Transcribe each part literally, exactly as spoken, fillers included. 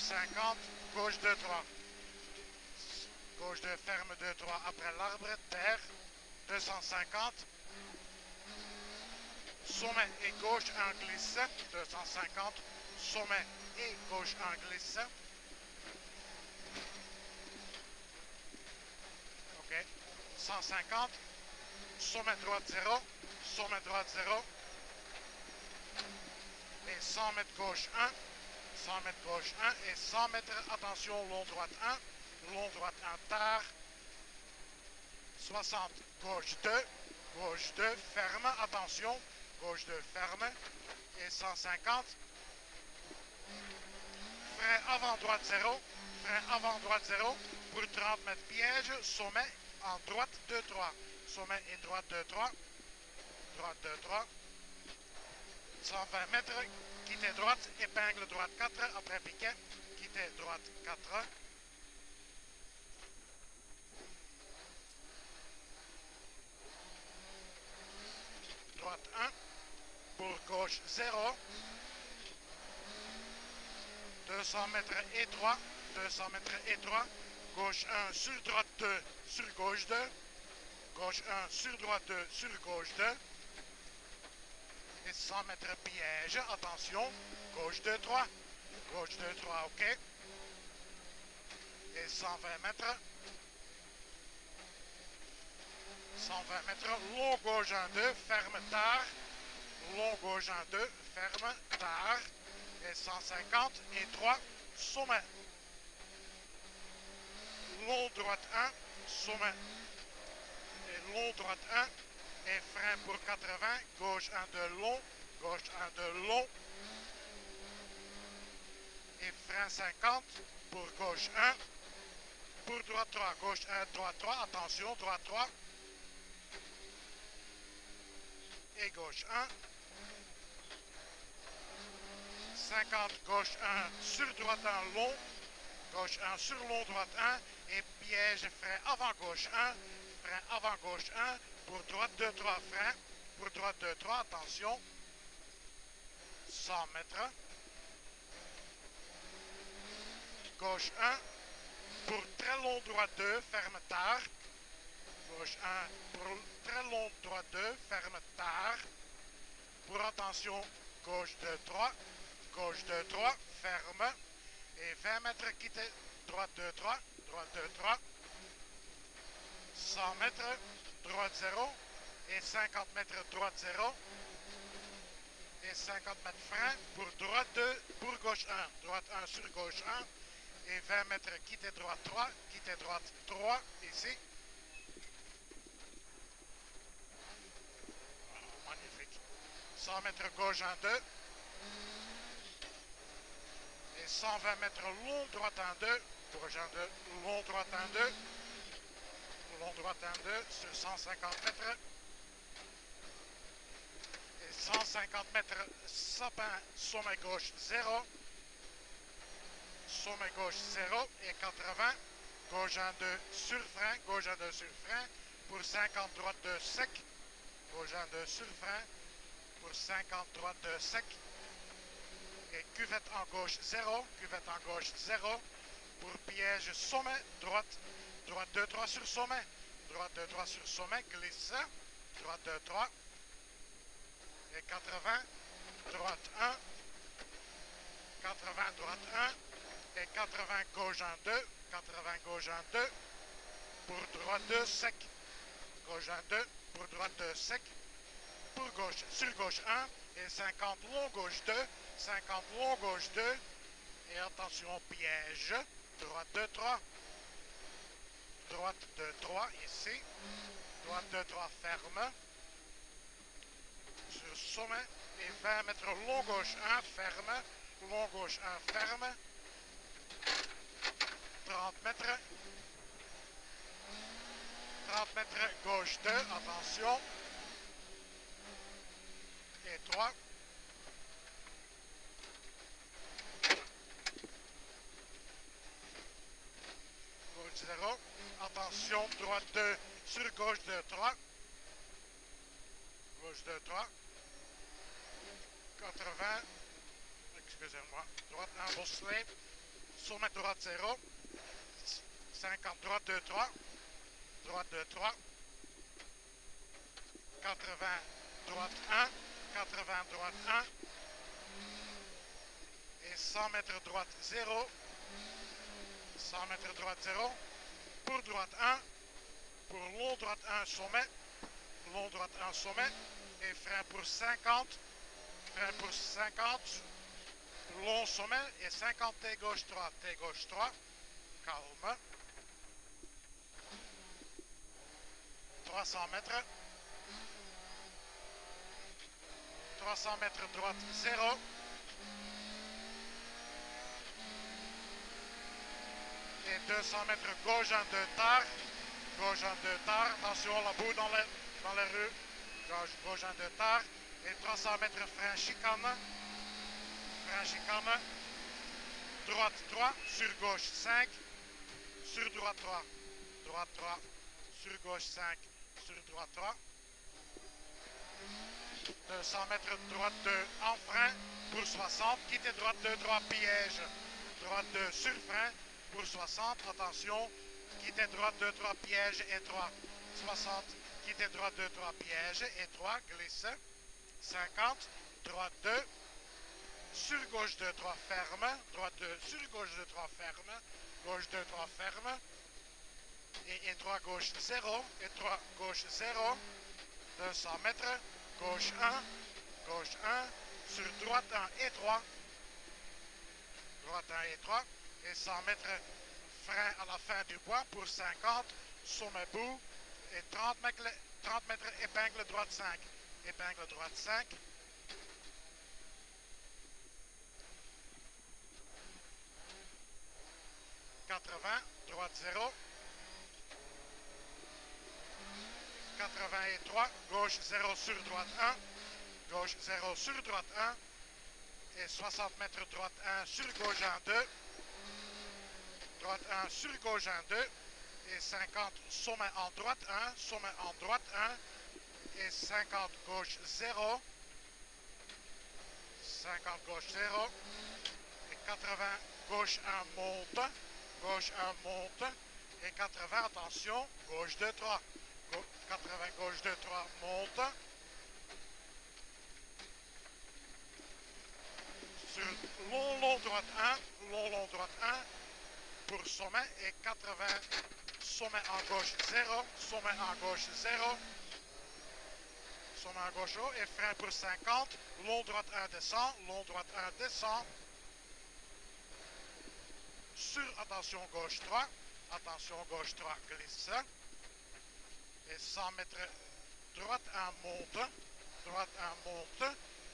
cinquante, gauche deux trois. Gauche deux, ferme deux trois après l'arbre, terre, deux cent cinquante. Sommet et gauche un glisse, deux cent cinquante. Sommet et gauche un glisse. OK. cent cinquante. Sommet droite zéro. Sommet droite zéro. Et cent mètres gauche un. cent mètres gauche un. Et cent mètres, attention, long droite un. Long droite un, tard. soixante, gauche deux. Gauche deux, ferme, attention. Gauche deux, ferme. Et cent cinquante. Frein avant droite zéro. Frein avant droite zéro. Pour trente mètres piège. Sommet en droite deux trois. Sommet et droite deux trois. Droite deux trois. cent vingt mètres. Quittez droite. Épingle droite quatre. Après piquet. Quittez droite quatre. Droite un. Pour gauche zéro. deux cents mètres étroit. deux cents mètres étroit. Gauche un sur droite deux. Sur gauche deux. Gauche un sur droite deux. Sur gauche deux. Et cent mètres piège. Attention. Gauche deux trois. Gauche deux trois. OK. Et cent vingt mètres. cent vingt mètres. Long gauche un deux. Ferme tard. Long gauche un deux. Ferme tard. Et cent cinquante. Et trois. Sommet. Long droite un. Sommet. Et long droite un. Et frein pour quatre-vingts. Gauche un deux long. Gauche un deux long. Et frein cinquante. Pour gauche un. Pour droite trois. Gauche un, droite trois. Attention, droite trois. Et gauche un. cinquante, gauche un, sur droite un, long. Gauche un, sur long, droite un. Et piège, frein avant gauche un. Frein avant gauche un. Pour droite deux trois, frein. Pour droite deux trois, attention. cent mètres. Gauche un. Pour très long droite deux, ferme tard. Gauche un. Pour très long droite deux, ferme tard. Pour attention, gauche deux trois. Gauche deux trois, ferme. Et vingt mètres, quittez. Droite deux trois. Droite deux trois. cent mètres, droite zéro. Et cinquante mètres, droite zéro. Et cinquante mètres frein pour droite deux, pour gauche un. Droite un sur gauche un. Et vingt mètres, quittez droite trois. Quittez droite trois, ici. Oh, magnifique. cent mètres gauche un deux. Et cent vingt mètres long droite un deux. Gauche un deux, long droite un deux. Long droite un deux sur cent cinquante mètres. Et cent cinquante mètres sapin, sommet gauche zéro. Sommet gauche zéro et quatre-vingts. Gauche un deux sur frein. Gauche un deux sur frein. Pour cinquante droite deux sec. Gauche un deux sur frein. Pour cinquante droite deux sec. Et cuvette en gauche zéro. Cuvette en gauche zéro. Pour piège sommet droite. Droite deux trois sur sommet. Droite deux trois sur sommet. Glisse. Droite deux trois. Et quatre-vingts. Droite un. quatre-vingts droite un. Et quatre-vingts gauche un deux. quatre-vingts gauche un deux. Pour droite deux sec. Gauche un deux. Pour droite deux sec. Pour gauche. Sur gauche un. Et cinquante long gauche deux. cinquante long gauche deux. Et attention piège. Droite deux trois. Droite deux trois ici. Droite deux trois ferme. Sur sommet. Et vingt mètres long gauche un ferme. Long gauche un ferme. trente mètres. trente mètres gauche deux. Attention. Et trois. Gauche zéro. Attention, droite deux sur gauche deux trois. Gauche deux trois. quatre-vingts. Excusez-moi. Droite un bosselet. sommet droite zéro, cinquante droite deux trois, droite deux trois, quatre-vingts droite un, quatre-vingts droite un, et cent mètres droite zéro, cent mètres droite zéro, pour droite un, pour long droite un sommet, long droite un sommet, et frein pour cinquante, frein pour cinquante, long sommet, et cinquante T gauche trois, T gauche trois, calme, trois cents mètres, trois cents mètres droite zéro, et deux cents mètres gauche en deux tard, gauche en deux tard, attention la boue dans les, dans les rues, gauche, gauche en deux tard, et trois cents mètres frein chicane, frein chicane, droite trois, sur gauche cinq, sur droite trois, droite trois, sur gauche cinq, sur droite trois, deux cents mètres droite deux en frein pour soixante, quittez droite deux, droit piège, droite deux sur frein pour soixante, attention, quittez droite deux, trois piège et trois, soixante, quittez droite deux, trois piège et trois, glisse, cinquante, droite deux, sur gauche deux, trois ferme, droite deux, sur gauche deux, trois ferme, gauche deux, trois ferme, et, et trois gauche zéro, et trois gauche zéro, deux cents mètres, gauche un, gauche un, sur droite un et trois, droite un et trois, et cent mètres frein à la fin du bois pour cinquante, sommet bout, et trente mètres, trente mètres épingle droite cinq, épingle droite cinq, quatre-vingts, droite zéro, quatre-vingts et trois, gauche zéro sur droite un, gauche zéro sur droite un, et soixante mètres droite un sur gauche un deux, droite un sur gauche un deux, et cinquante sommet en droite un, sommet en droite un, et cinquante gauche zéro, cinquante gauche zéro, et quatre-vingts gauche un monte, gauche un monte, et quatre-vingts, attention, gauche deux trois, quatre-vingts gauche deux trois monte, sur long long droite un, long long droite un, pour sommet, et quatre-vingts sommet en gauche zéro, sommet en gauche zéro, sommet en gauche haut, et frein pour cinquante, long droite un descend, long droite un descend, sur attention gauche trois, attention gauche trois glisse, et cent mètres droite un monte, droite un monte,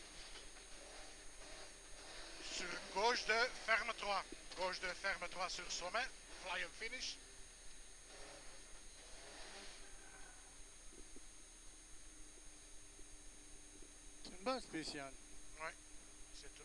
sur gauche deux ferme trois, gauche deux ferme trois sur sommet, fly and finish. C'est une bonne spéciale. Oui, c'est tout.